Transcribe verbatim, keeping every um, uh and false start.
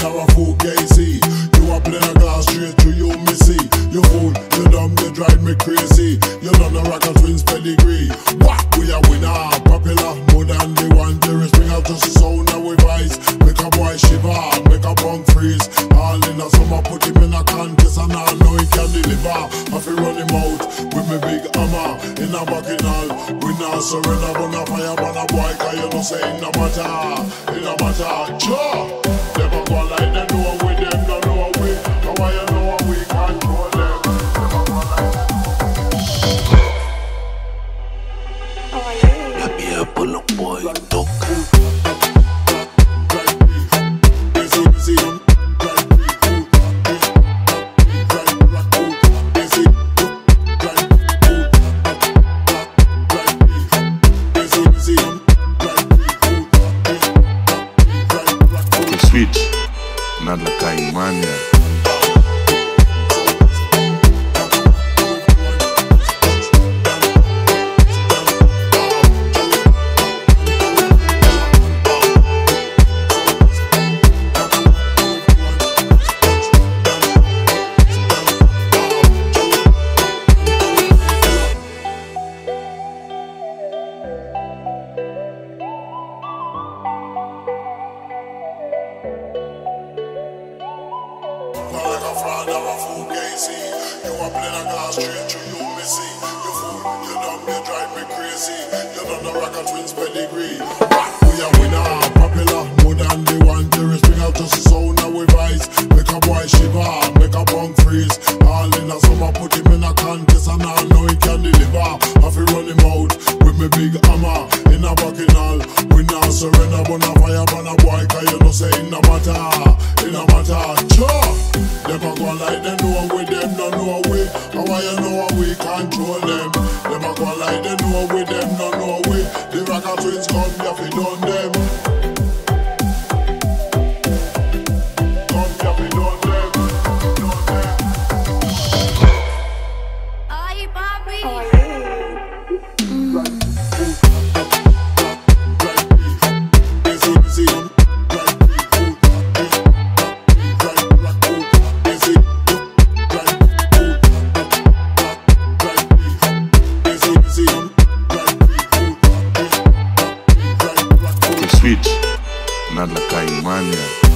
or a fool, Gacy. You a play a glass straight to you, missy. You fool, you dumb, you drive me crazy. You love the Ragga twins pedigree. What? We a winner, popular, more than the one. There is bring out just the sound and we vice. Make a boy shiver, make a punk freeze. All in a summer, put him in a contest and I know he can deliver. I feel run him out with me big hammer in a bacchanal. We not surrender, but not fire, but a boy, cause you know say it no matter, it no matter. Sure, never go like them, know with them, no know we. But why you know we control them? Never go like them. Let me up on the boy, talk. Switch, not like a mania. Like a fraud or a fool, Gacy. You a play a glass straight to you, missy. You fool, you dumb, you drive me crazy. You love the Ragga twins pedigree. We a winner, popular, more than the one. There is bring out just the sound and we vice. Make a boy shiver, make a punk freeze. All in a summer, put him in a contest and I know he can deliver. I feel run him out with me big hammer in a bacchanal. We not surrender, but not fire, but a boy, cause you know say it no matter, it no matter. Sure. Never go like them, know with them, no know we. And why you know we control them? Never go like them, know with them, no know we. The Ragga twins come here fi done them. Come here fi done them, done them. Ay, papi. Switch, not like a mania.